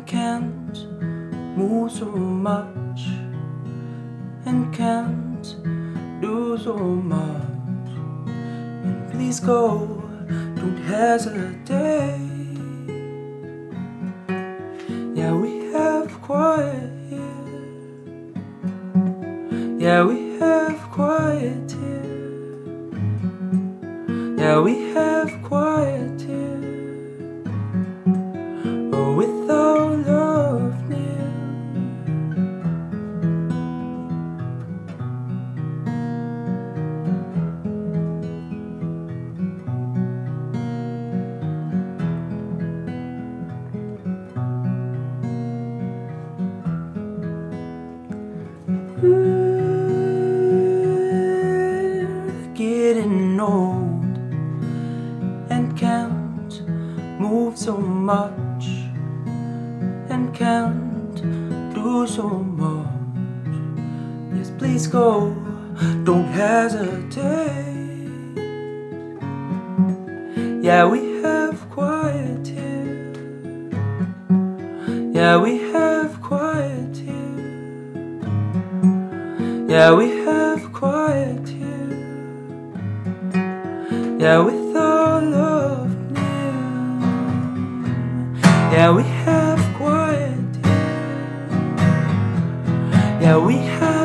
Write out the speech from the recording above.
and can't move so much, and can't do so much. And please go, don't hesitate. Yeah, we have quiet here. Yeah, we have quiet here. Yeah, we have quiet here. Oh, with our love near. Getting old and can't move so much, and can't do so much. Yes, please go, don't hesitate. Yeah, we have quiet here. Yeah, we have quiet here. Yeah, we have quiet here. Yeah, with our love near. Yeah, we have quiet here. Yeah, we have